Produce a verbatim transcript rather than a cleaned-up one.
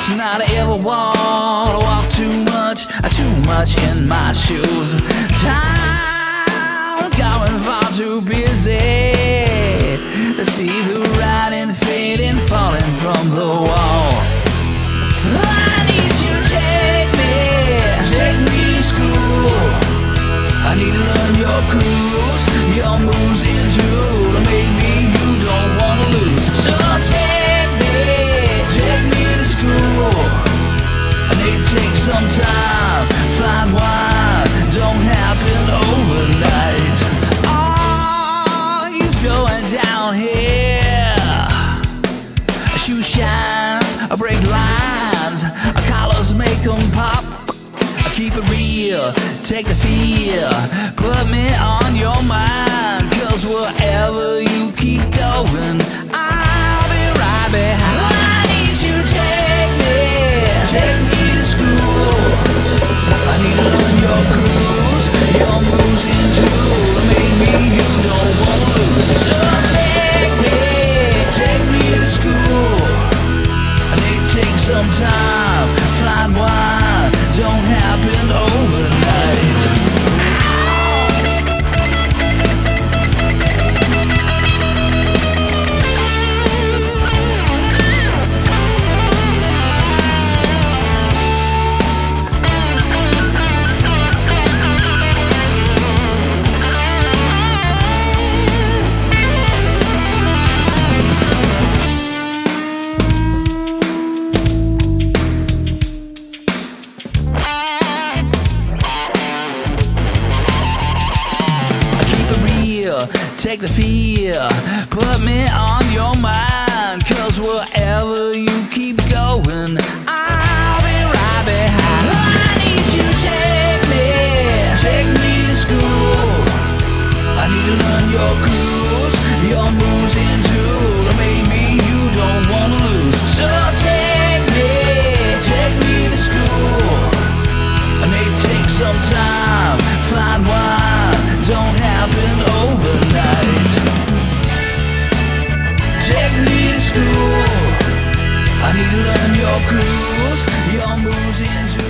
It's not ever want to walk too much, too much in my shoes. Time going far too busy to see the writing fading, falling from the wall. I need you to take me, take me to school. I need to learn your cruise, your moves into to make me you don't wanna lose. So take me, take me to school. I need to take some time, find why don't happen overnight. Oh, he's going down here. Shoe shines, break lines, collars make them pop. Keep it real, take the fear, put me on your mind. Cause wherever you keep going, I'll be right behind. I need you to take me, take me to school. I need to learn your cruise, your moves into make me you don't wanna lose. So take me, take me to school. I need to take some time, find why don't happen overnight. Take the fear, put me on your mind. Cause wherever you keep going, I'll be right behind. I need you to take me, take me to school. I need to learn your cruise, your moves into to make me you don't wanna lose. So take me, take me to school. I need to take some time, find why don't happen overnight. Take me to school. I need to learn your cruise, your moves into